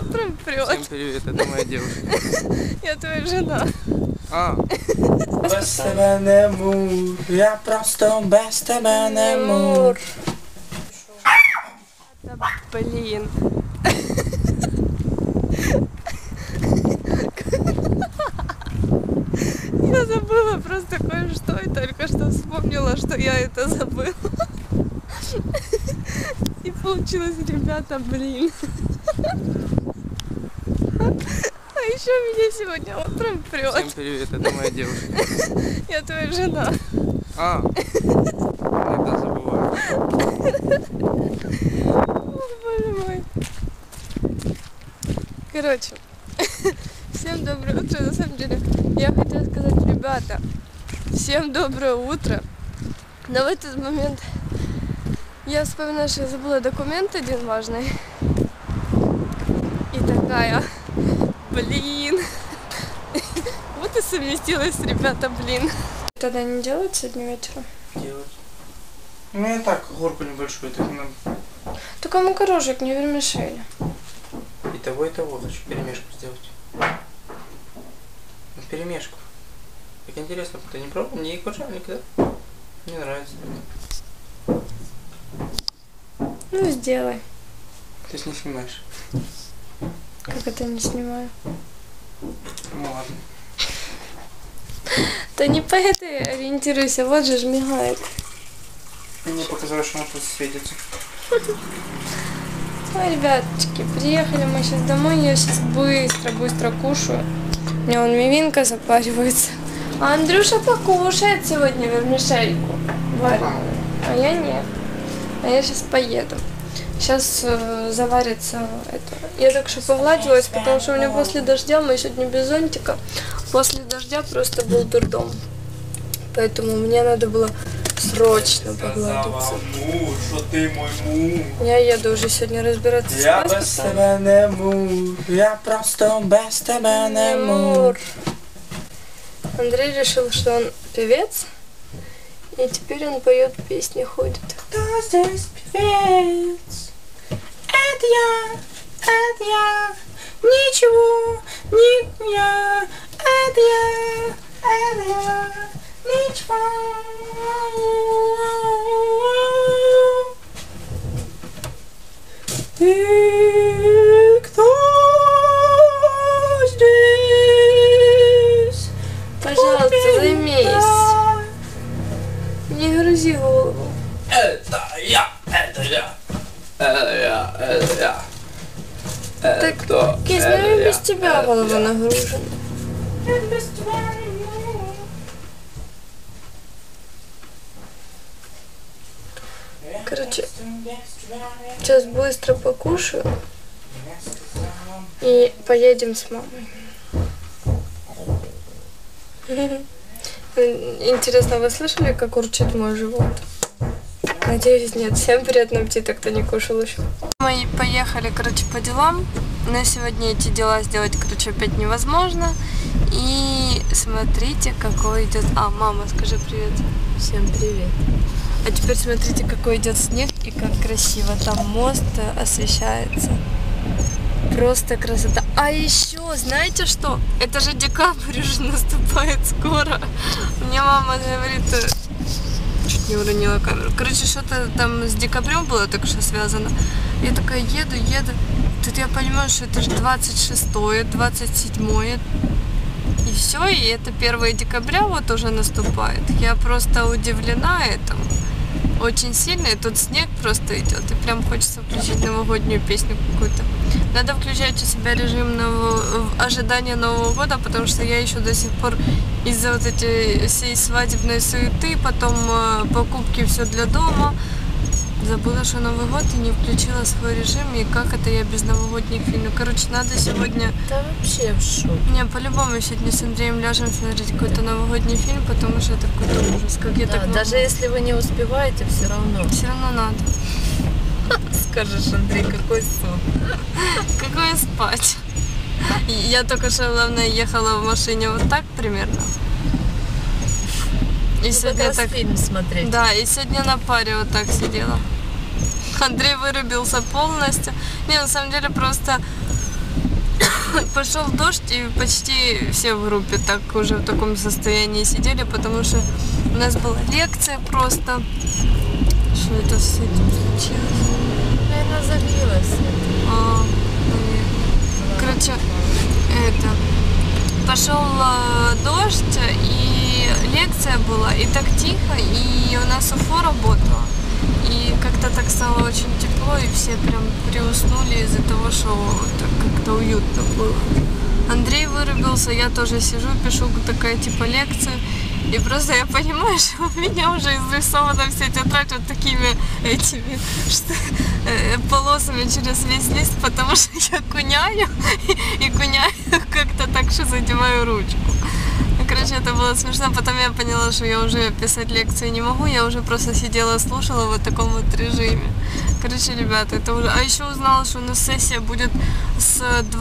утром прет. Всем привет, это моя девушка. Я твоя жена. Без тебе не можу, я просто без тебе не можу. Да, блин. Я забыла просто кое-что и только что вспомнила, что я это забыла. И получилось, ребята, блин. А еще меня сегодня утром прет. Всем привет, это моя девушка. Я твоя жена. Иногда забываю. О, боже мой. Короче, всем доброе утро. На самом деле, я хотела сказать, ребята, всем доброе утро. Но в этот момент я вспоминаю, что я забыла документ один важный. И такая, блин. Вот и совместилась, ребята, блин. Тогда не делать сегодня вечером? Делать. Ну я так, горку небольшую, так надо. Только макарошек, не вермишель. И того хочу перемешку сделать. Перемешку. Так интересно, ты не пробовал? Не кушал никогда? Мне нравится. Ну, сделай. Ты не снимаешь. Как это не снимаю? Ну ладно. Да не по этой ориентируйся, вот же ж мигает. Мне показалось, что она тут светится. Ой, ребяточки, приехали мы сейчас домой, я сейчас быстро кушаю. У меня вон мивинка запаривается. А Андрюша покушает сегодня вермишельку вареную, а я нет. А я сейчас поеду. Сейчас заварится это. Я так что погладилась, потому что у меня после дождя, мы сегодня без зонтика, после дождя просто был дурдом. Поэтому мне надо было срочно погладиться. Что ты мой муж. Я еду уже сегодня разбираться с Я без паспортом. тебе не можу, я просто без тебе не можу. Андрей решил, что он певец, и теперь он поет песни, ходит. Кто здесь певец? Это я, ничего, не я, это я, ничего. И кто здесь? Пожалуйста, займись. Не грузи голову. Это я, это я, это я, это я. Так, Кись, ну и без тебя голова нагружена. Короче, сейчас быстро покушаю и поедем с мамой. Интересно, вы слышали, как урчит мой живот? Надеюсь, нет. Всем приятного аппетита, кто не кушал еще. Мы поехали, короче, по делам. На сегодня эти дела сделать, короче, опять невозможно. И смотрите, какой идет... А, мама, скажи привет. Всем привет. А теперь смотрите, какой идет снег и как красиво. Там мост освещается. Просто красота. А еще, знаете что? Это же декабрь уже наступает скоро. Мне мама говорит... Чуть не уронила камеру. Короче, что-то там с декабрем было так что связано. Я такая еду. Тут я понимаю, что это же 26-е, 27-е. И все, и это 1 декабря вот уже наступает. Я просто удивлена этому. Очень сильно, и тут снег просто идет. И прям хочется включить новогоднюю песню какую-то. Надо включать у себя режим ожидания Нового года, потому что я еще до сих пор из-за вот этой всей свадебной суеты, потом покупки все для дома, забыла, что Новый год и не включила свой режим. И как это я без новогодних фильмов? Короче, надо сегодня... Да вообще в шоке. Не, по-любому сегодня с Андреем ляжем смотреть какой-то новогодний фильм, потому что это какой-то ужас. Как я Да, так могу? даже если вы не успеваете, все равно. Все равно надо. Скажешь, Андрей, какой сон. Какое спать? Я только что, главное, ехала в машине вот так примерно. И сегодня так... фильм смотреть. Да, и сегодня на паре вот так сидела. Андрей вырубился полностью. Не, на самом деле просто пошел дождь, и почти все в группе так уже в таком состоянии сидели, потому что у нас была лекция просто. Что это с этим случилось? Наверное, залилась. Короче, это... Пошел дождь, и лекция была, и так тихо, и у нас УФО работало. И как-то так стало очень тепло, и все прям приуснули из-за того, что так как-то уютно было. Андрей вырубился, я тоже сижу, пишу такая типа лекция. И просто я понимаю, что у меня уже изрисована вся тетрадь вот такими этими полосами через весь лист, потому что я куняю и куняю как-то так, что задеваю ручку. Ну, короче, это было смешно. Потом я поняла, что я уже писать лекции не могу, я уже просто сидела, слушала в таком вот режиме. Короче, ребята, это уже... А еще узнала, что у нас сессия будет с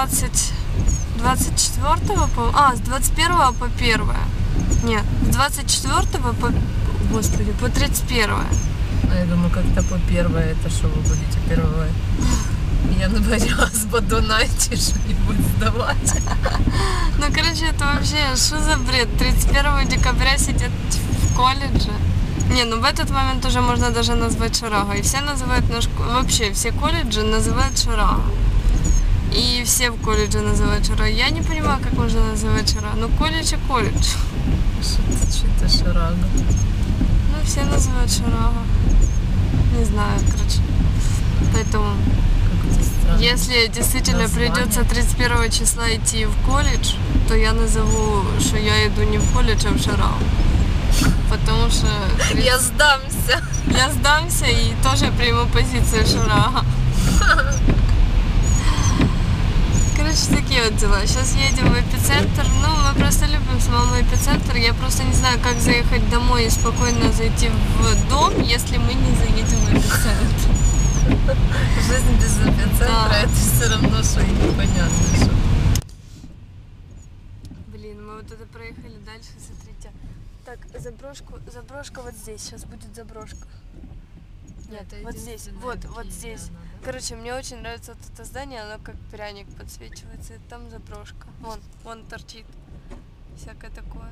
24 по... с 21 по 1. Нет, с 24 по... Господи, по 31. А я думаю, как-то по 1 это что вы будете 1 января с Бадунайте что-нибудь сдавать. Ну, короче, это вообще, что за бред? 31 декабря сидят в колледже. Не, ну в этот момент уже можно даже назвать Шарага. И все называют вообще все колледжи называют Шарага. И все в колледже называют Шарага. Я не понимаю, как можно называть Шарага. Ну, колледж и колледж. Что-то Шарага. Ну, все называют Шарага. Не знаю, короче. Поэтому, если действительно название. придется 31 числа идти в колледж, то я назову, что я иду не в колледж, а в Шарагу. Потому что... Я сдамся. Я сдамся и тоже приму позицию Шарага. Короче, такие вот дела. Сейчас едем в эпицентр. Ну, мы просто любим с мамой эпицентр. Я просто не знаю, как заехать домой и спокойно зайти в дом, если мы не заедем в эпицентр. Жизнь без эпицентра, Да. это все равно, что и непонятно. Что. Блин, мы вот это проехали дальше, смотрите. Так, заброшка вот здесь. Сейчас будет заброшка. Нет, вот здесь, вот здесь. Короче, мне очень нравится вот это здание, оно как пряник подсвечивается, и там заброшка. Вон торчит. Всякое такое.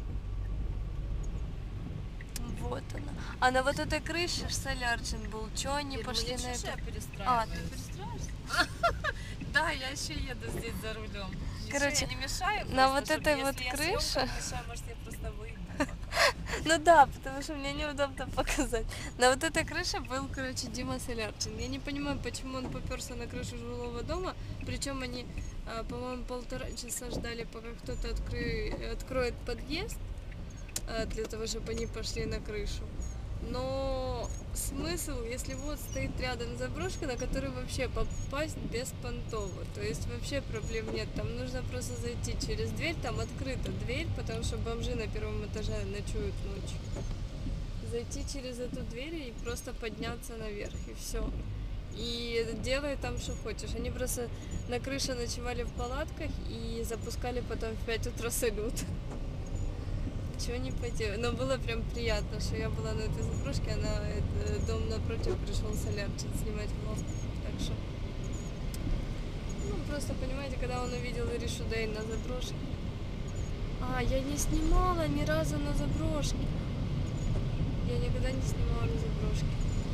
Вот она. А на вот этой крыше солярчин был. Чё они пошли на это? Ты перестраиваешься? Да, я еще еду здесь за рулем. Короче, я не мешаю. на просто, вот чтобы этой вот если я крыше- съемкам мешаю, может, я просто выйду. Ну да, потому что мне неудобно показать. На вот этой крыше был, короче, Дима Солярчин. Я не понимаю, почему он поперся на крышу жилого дома. Причем они, по-моему, 1,5 часа ждали, пока кто-то откроет подъезд, для того, чтобы они пошли на крышу. Но смысл, если вот стоит рядом заброшка, на которую вообще попасть беспонтово. То есть вообще проблем нет. Там нужно просто зайти через дверь, там открыта дверь, потому что бомжи на первом этаже ночуют ночью. Зайти через эту дверь и просто подняться наверх, и все. И делай там, что хочешь. Они просто на крыше ночевали в палатках и запускали потом в 5 утра салют. Чего не поделать. Но было прям приятно, что я была на этой заброшке, а на дом напротив пришел Солярчин снимать влог. Так что, ну просто понимаете, когда он увидел Иришу Дэй на заброшке. Я не снимала ни разу на заброшке. Я никогда не снимала на заброшке.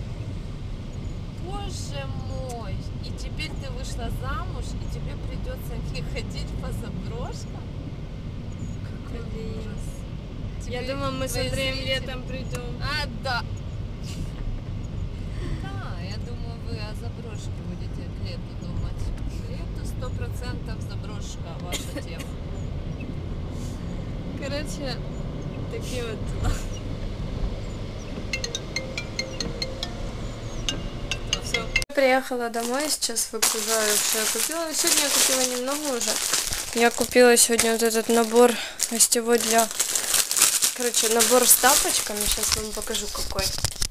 Боже мой! И теперь ты вышла замуж, и тебе придется не ходить по заброшкам? Какой ужас. Я Теперь думаю, мы с твои Андреем зрители- летом придем. Да. Да, я думаю, вы о заброшке будете к лету думать. К лету 100% заброшка ваша тема. Короче, такие вот дела. Все. Приехала домой, сейчас выгружаю, что я купила. Сегодня я купила немного уже. Я купила сегодня вот этот набор гостевой для... Короче, набор с тапочками. Сейчас вам покажу, какой.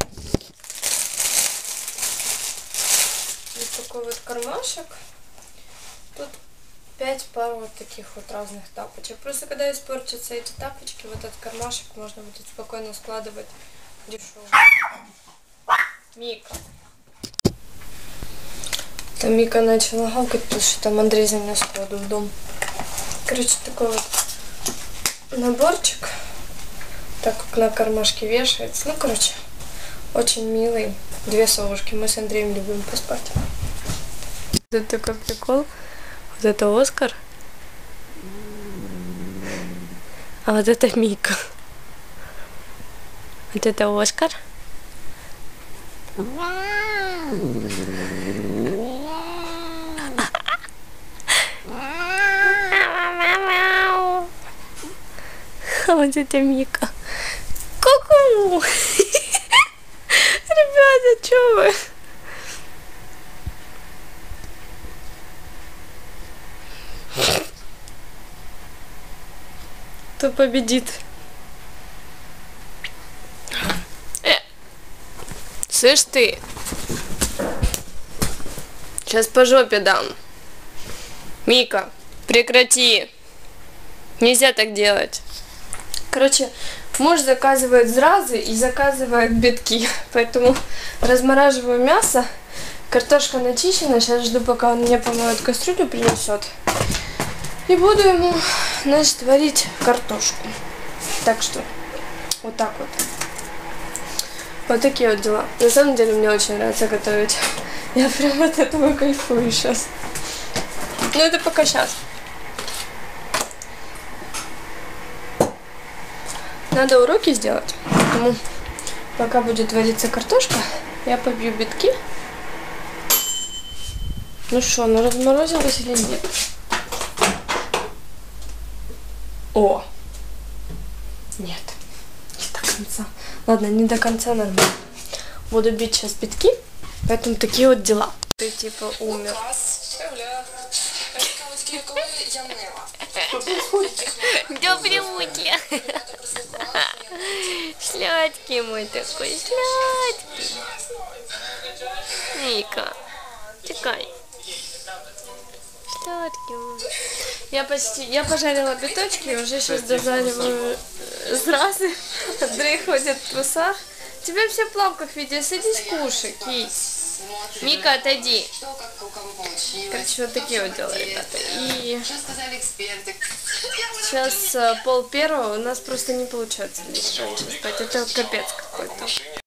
Вот такой вот кармашек. Тут 5 пар вот таких вот разных тапочек. Просто когда испортятся эти тапочки, вот этот кармашек можно будет спокойно складывать дешево. Мика. Там Мика начала гавкать, потому что там Андрей занес воду в дом. Короче, такой вот наборчик. Так как на кармашке вешается. Ну, короче, очень милый. 2 совушки. Мы с Андреем любим поспать. Это такой прикол. Вот это Оскар. А вот это Мика. Вот это Оскар. А вот это Мика. Ку-ку! Ребята, чё вы? Кто победит? Слышь ты? Сейчас по жопе дам. Мика, прекрати. Нельзя так делать. Короче, муж заказывает зразы и заказывает битки. Поэтому размораживаю мясо. Картошка начищена. Сейчас жду, пока он мне помоет кастрюлю, принесет. И буду ему, значит, варить картошку. Так что, вот так вот. Вот такие вот дела. На самом деле, мне очень нравится готовить. Я прям от этого кайфую сейчас. Но это пока сейчас. Надо уроки сделать. Поэтому, пока будет вариться картошка, я побью битки. Ну что, ну разморозилось или нет? О! Нет. Не до конца. Ладно, не до конца нормально. Буду бить сейчас битки, поэтому такие вот дела. Ты типа умер. Доброе утро. Сладкий мой такой, сладкий. Мика, чекай. Сладкий мой. Я пожарила биточки, уже сейчас дожариваю зразы. Андрей ходит в трусах. Тебя все в плавках видят, садись кушай, кись. Мика, отойди. Короче, вот такие вот дела, ребята. И сейчас 12:30, у нас просто не получается лечь раньше спать. Это капец какой-то.